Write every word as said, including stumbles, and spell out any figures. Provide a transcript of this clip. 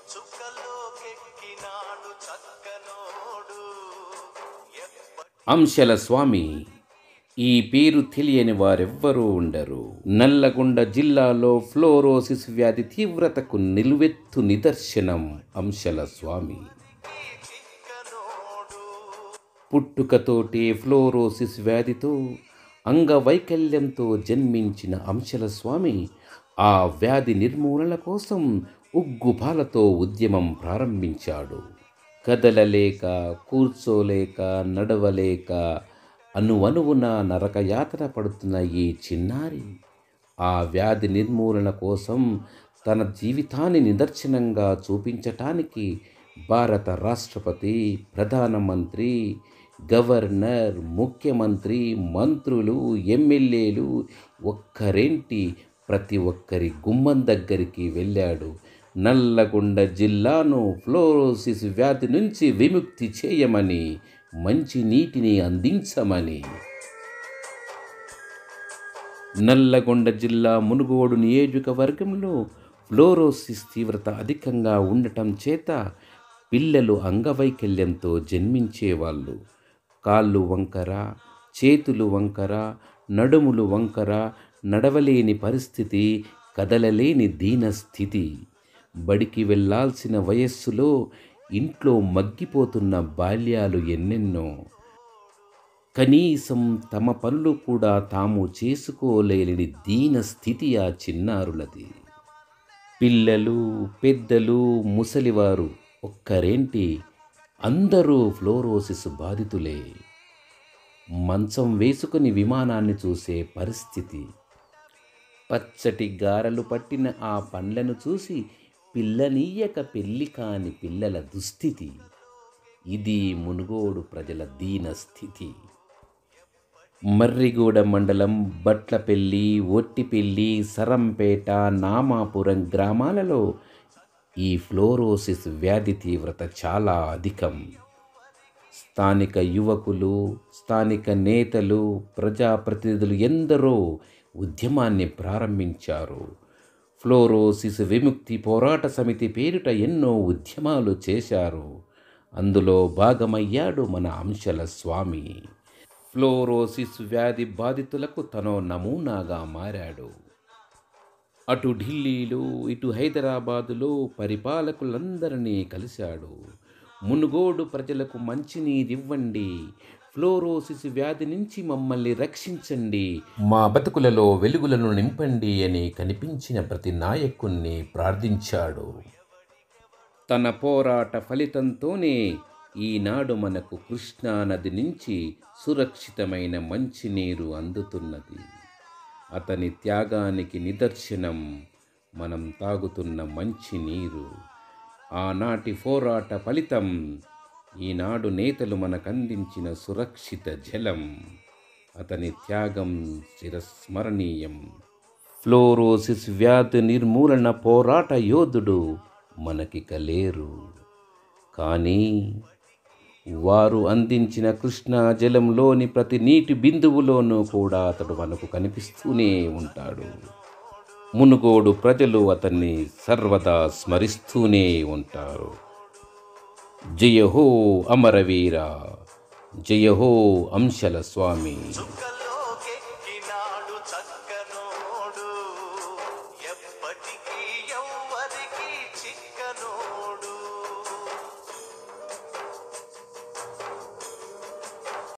అంశల స్వామి ఈ పేరు తెలియని వారెవ్వరూ ఉండరు. నల్లగొండ జిల్లాలో ఫ్లోరోసిస్ వ్యాధి తీవ్రతకు నిలువెత్తు నిదర్శనం అంశల స్వామి. పుట్టుకతోటే ఫ్లోరోసిస్ వ్యాధితో అంగవైకల్యంతో జన్మించిన అంశల స్వామి ఆ వ్యాధి నిర్మూలన కోసం ఉగ్గుపాలతో ఉద్యమం ప్రారంభించాడు. కదలలేక, కూర్చోలేక, నడవలేక అనువనువున నరకయాతన పడుతున్న ఈ చిన్నారి ఆ వ్యాధి నిర్మూలన కోసం తన జీవితాన్ని నిదర్శనంగా చూపించటానికి భారత రాష్ట్రపతి, ప్రధానమంత్రి, గవర్నర్, ముఖ్యమంత్రి, మంత్రులు, ఎమ్మెల్యేలు ఒక్కరేంటి ప్రతి ఒక్కరి గుమ్మం దగ్గరికి వెళ్ళాడు. నల్లగొండ జిల్లాను ఫ్లోరోసిస్ వ్యాధి నుంచి విముక్తి చేయమని, మంచి నీటిని అందించమని. నల్లగొండ జిల్లా మునుగోడు నియోజకవర్గంలో ఫ్లోరోసిస్ తీవ్రత అధికంగా ఉండటం చేత పిల్లలు అంగవైకల్యంతో జన్మించేవాళ్ళు. కాళ్ళు వంకర, చేతులు వంకర, నడుములు వంకర, నడవలేని పరిస్థితి, కదలలేని దీనస్థితి. బడికి వెళ్ళాల్సిన వయస్సులో ఇంట్లో మగ్గిపోతున్న బాల్యాలు ఎన్నెన్నో. కనీసం తమ పనులు కూడా తాము చేసుకోలేని దీనస్థితి ఆ చిన్నారులది. పిల్లలు, పెద్దలు, ముసలివారు ఒక్కరేంటి అందరూ ఫ్లోరోసిస్ బాధితులే. మంచం వేసుకుని విమానాన్ని చూసే పరిస్థితి. పచ్చటి గారెలు పట్టిన ఆ పండ్లను చూసి పిల్లనీయక పెళ్లి కాని పిల్లల దుస్థితి. ఇది మునుగోడు ప్రజల దీనస్థితి. మర్రిగూడ మండలం బట్లపెల్లి, ఒట్టిపెల్లి, సరంపేట, నామాపురం గ్రామాలలో ఈ ఫ్లోరోసిస్ వ్యాధి తీవ్రత చాలా అధికం. స్థానిక యువకులు, స్థానిక నేతలు, ప్రజాప్రతినిధులు ఎందరో ఉద్యమాన్ని ప్రారంభించారు. ఫ్లోరోసిస్ విముక్తి పోరాట సమితి పేరిట ఎన్నో ఉద్యమాలు చేశారు. అందులో భాగమయ్యాడు మన అంశల స్వామి. ఫ్లోరోసిస్ వ్యాధి బాధితులకు తనో నమూనాగా మారాడు. అటు ఢిల్లీలో, ఇటు హైదరాబాదులో పరిపాలకులందరినీ కలిశాడు. మునుగోడు ప్రజలకు మంచినీరివ్వండి, ఫ్లోరోసిస్ వ్యాధి నుంచి మమ్మల్ని రక్షించండి, మా బతుకులలో వెలుగులను నింపండి అని కనిపించిన ప్రతి నాయకుణ్ణి ప్రార్థించాడు. తన పోరాట ఫలితంతోనే ఈనాడు మనకు కృష్ణానది నుంచి సురక్షితమైన మంచినీరు అందుతున్నది. అతని త్యాగానికి నిదర్శనం మనం తాగుతున్న మంచినీరు. ఆనాటి పోరాట ఫలితం ఈనాడు నేతలు మనకందించిన సురక్షిత జలం. అతని త్యాగం చిరస్మరణీయం. ఫ్లోరోసిస్ వ్యాధి నిర్మూలన పోరాట యోధుడు మనకిక లేరు. కానీ వారు అందించిన కృష్ణా జలంలోని ప్రతి నీటి బిందువులోనూ కూడా అతడు మనకు కనిపిస్తూనే ఉంటాడు. మునుగోడు ప్రజలు అతన్ని సర్వదా స్మరిస్తూనే ఉంటారు. జయ హో అమరవీర, జయ హో అంశల స్వామి.